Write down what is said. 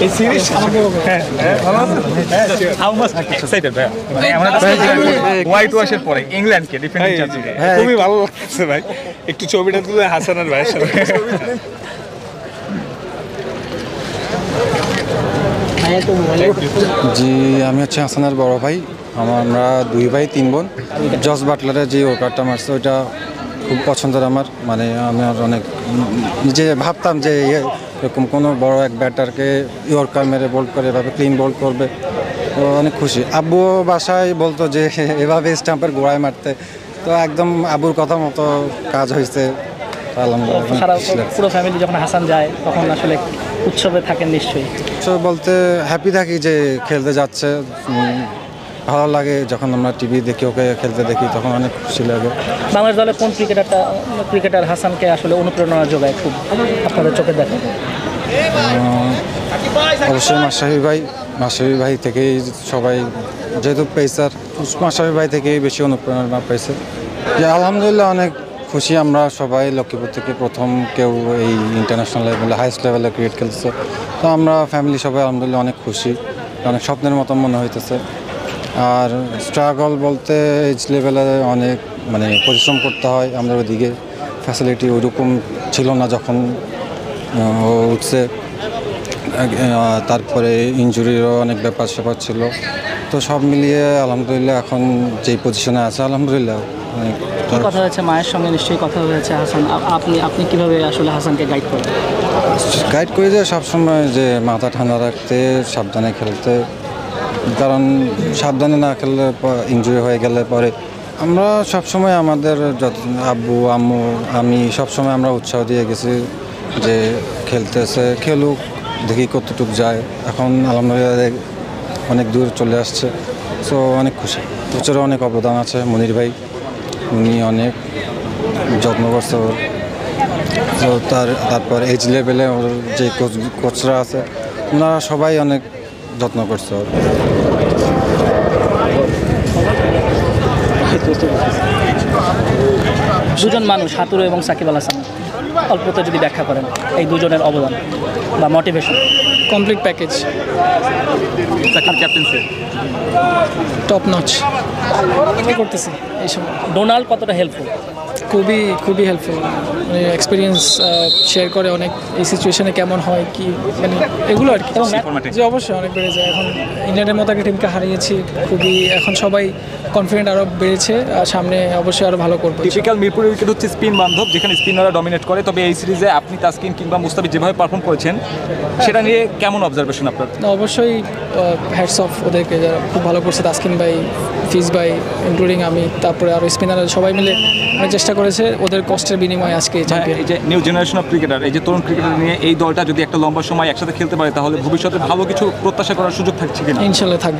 এই সিরিজ হ্যাঁ ভালো আছেন? হাউ মাচ এক্সাইটেড ভাই? মানে আমার কাছে হোয়াইট ওয়াশের পরে ইংল্যান্ডকে ডিফেন্ডিং চ্যাম্পিয়ন খুবই ভালো লাগছে ভাই। একটু ছবিটা তুলে হাসান আর ভাইয়ের সাথে। জি, আমি হচ্ছে হাসানের বড় ভাই। আমরা 2 ভাই 3 বোন। জস বাটলারের যে ওয়ার্কারটা মারছে ওইটা খুব পছন্দের আমার। মানে আমি আর অনেক নিজে ভাবতাম যে এরকম কোনো বড় এক ব্যাটারকে ইয়র্কার মেরে বোল্ড করে এভাবে ক্লিন বোল্ড করবে, তো অনেক খুশি। আব্বু বাসায় বলতো যে এভাবে স্টাম্পের গোড়ায় মারতে, তো একদম আব্বুর কথা মতো কাজ হয়েছে। পুরো ফ্যামিলি যখন হাসান যায় তখন আসলে উৎসবে থাকেন নিশ্চয়ই। তো বলতে হ্যাপি থাকি যে খেলতে যাচ্ছে। ভালো লাগে যখন আমরা টিভি দেখি, ওকে খেলতে দেখি, তখন অনেক খুশি লাগে। বাংলাদেশ দলে কোন ক্রিকেটার হাসানকে আসলে অনুপ্রেরণা যোগায় খুব আপনাদের চোখে দেখেন? অবশ্যই মাশরাফি ভাই থেকেই সবাই, যেহেতু পেসার, মাশরাফি ভাই থেকেই বেশি অনুপ্রেরণা পাইছে। যে আলহামদুলিল্লাহ অনেক খুশি আমরা সবাই, লক্ষ্মীপুর থেকে প্রথম কেউ এই ইন্টারন্যাশনাল লেভেলে হাইস্ট লেভেলে ক্রিকেট খেলছে। তো আমরা ফ্যামিলি সবাই আলহামদুলিল্লাহ অনেক খুশি, অনেক স্বপ্নের মতো মনে হইতেছে। আর স্ট্রাগল বলতে এইচ লেভেলে অনেক মানে পরিশ্রম করতে হয়। আমরা ওইদিকে ফ্যাসিলিটি ওইরকম ছিল না যখন ও উঠছে। তারপরে ইনজুরিরও অনেক ব্যাপার স্যাপার ছিল। তো সব মিলিয়ে আলহামদুলিল্লাহ এখন যেই পজিশনে আছে আলহামদুলিল্লাহ অনেক। কথা হয়েছে মায়ের সঙ্গে, নিশ্চয়ই কথা হয়েছে হাসান। আপনি কিভাবে আসলে হাসানকে গাইড করেন? গাইড করে যে সবসময় যে মাথা ঠান্ডা রাখতে, সাবধানে খেলতে, কারণ সাবধানে না খেললে ইনজুরি হয়ে গেলে পরে আমরা সবসময় আমাদের আব্বু আম্মু আমি সবসময় আমরা উৎসাহ দিয়ে গেছি যে খেলতেছে, খেলুক, দেখি কতটুকু যায়। এখন আলহামদুলিল্লাহ অনেক দূর চলে আসছে, সো অনেক খুশি। কোচেরও অনেক অবদান আছে, মনির ভাই, উনি অনেক যত্ন করছে ওর। তো তারপর এইচ লেভেলে ওর যে কোচরা আছে ওনারা সবাই অনেক যত্ন করছে ওর। দুজন মানুষ, হাতুড়ু এবং সাকিব আল হাসান, অল্পতে যদি ব্যাখ্যা করেন এই দুজনের অবদান বা motivation. Complete package, Shakib captaincy top notch করতেছি এই সময়। ডোনাল্ড কতটা হেল্পফুল? খুবই হেল্পফুল। মানে এক্সপিরিয়েন্স শেয়ার করে অনেক, এই সিচুয়েশনে কেমন হয় কি, মানে এগুলো আর কি। যে অবশ্যই অনেক বেড়ে যায়। এখন ইংল্যান্ডের মতো একটা টিমকে হারিয়েছি, এখন সবাই কনফিডেন্ট আরও বেড়েছে। সামনে অবশ্যই আরও ভালো করবো। টিপিক্যাল মিরপুরের উইকেট হচ্ছে স্পিন বান্ধব, যেখানে স্পিনাররা ডমিনেট করে। তবে এই সিরিজে আপনি তাসকিন কিংবা মুস্তাফিজ যেভাবে পারফর্ম করেছেন সেটা নিয়ে কেমন অবজারভেশন আপনার? অবশ্যই হ্যাটস অফ ওদেরকে, যারা খুব ভালো করছে। তাসকিন ভাই, ফিজ ভাই, ইনক্লুডিং আমি, তারপরে আরও স্পিনাররা সবাই মিলে অনেক চেষ্টা করেছে। ওদের কষ্টের বিনিময়ে আজকে চ্যাম্পিয়ন। এই যে নিউ জেনারেশন অফ ক্রিকেটার, এই যে তরুণ ক্রিকেটার নিয়ে এই দলটা যদি একটা লম্বা সময় একসাথে খেলতে পারে তাহলে ভবিষ্যতে ভালো কিছু প্রত্যাশা করার সুযোগ থাকছে কিনা? ইনশাল্লাহ থাকবে।